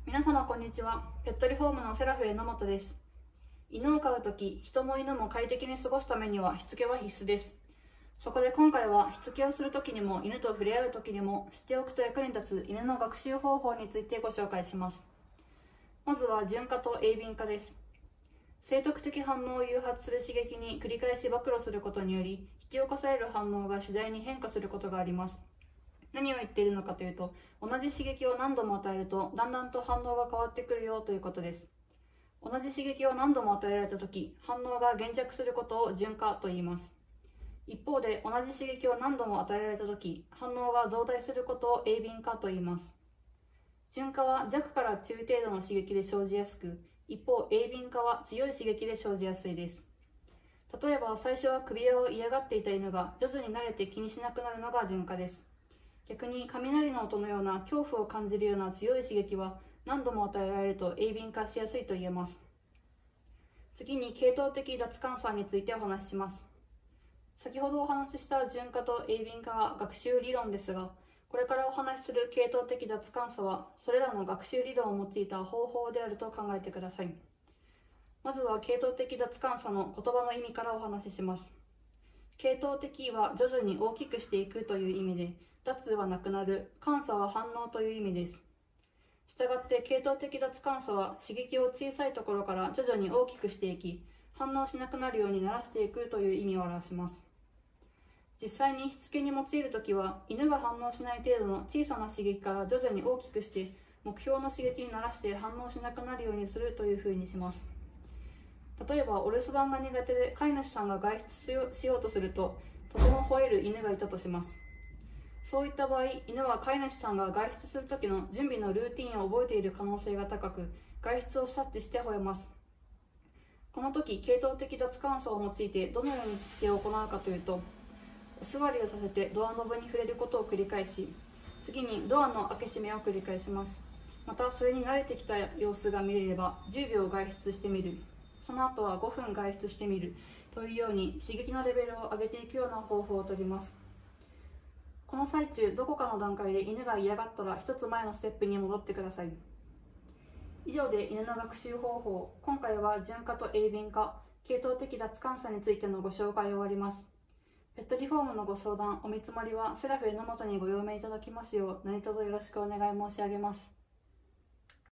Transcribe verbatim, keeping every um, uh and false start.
皆様こんにちは。ペットリフォームのセラフ榎本です。犬を飼うとき、人も犬も快適に過ごすためにはしつけは必須です。そこで今回はしつけをするときにも犬と触れ合うときにも知っておくと役に立つ犬の学習方法についてご紹介します。まずは順化と鋭敏化です。生徳的反応を誘発する刺激に繰り返し暴露することにより、引き起こされる反応が次第に変化することがあります。何を言っているのかというと、同じ刺激を何度も与えるとだんだんと反応が変わってくるよということです。同じ刺激を何度も与えられたとき、反応が減弱することを順化と言います。一方で、同じ刺激を何度も与えられたとき、反応が増大することを鋭敏化と言います。順化は弱から中程度の刺激で生じやすく、一方鋭敏化は強い刺激で生じやすいです。例えば最初は首輪を嫌がっていた犬が徐々に慣れて気にしなくなるのが順化です。逆に雷の音のような恐怖を感じるような強い刺激は何度も与えられると鋭敏化しやすいと言えます。次に系統的脱感差についてお話しします。先ほどお話しした順化と鋭敏化が学習理論ですが、これからお話しする系統的脱感差はそれらの学習理論を用いた方法であると考えてください。まずは系統的脱感差の言葉の意味からお話しします。系統的は徐々に大きくしていくという意味で、脱はなくなる、感差は反応という意味です。したがって系統的脱感差は刺激を小さいところから徐々に大きくしていき、反応しなくなるように慣らしていくという意味を表します。実際にしつけに用いるときは、犬が反応しない程度の小さな刺激から徐々に大きくして、目標の刺激に慣らして反応しなくなるようにするというふうにします。例えば、お留守番が苦手で飼い主さんが外出しようとすると、とても吠える犬がいたとします。そういった場合、犬は飼い主さんが外出する時の準備のルーティンを覚えている可能性が高く、外出を察知して吠えます。この時、系統的脱感差を用いてどのようにしつけを行うかというと、お座りをさせてドアノブに触れることを繰り返し、次にドアの開け閉めを繰り返します。また、それに慣れてきた様子が見れればじゅうびょう外出してみる、その後はごふん外出してみるというように刺激のレベルを上げていくような方法をとります。この最中、どこかの段階で犬が嫌がったら一つ前のステップに戻ってください。以上で犬の学習方法、今回は順化と鋭敏化、系統的脱感差についてのご紹介を終わります。ペットリフォームのご相談、お見積もりはセラフ榎本にご用命いただきますよう何卒よろしくお願い申し上げます。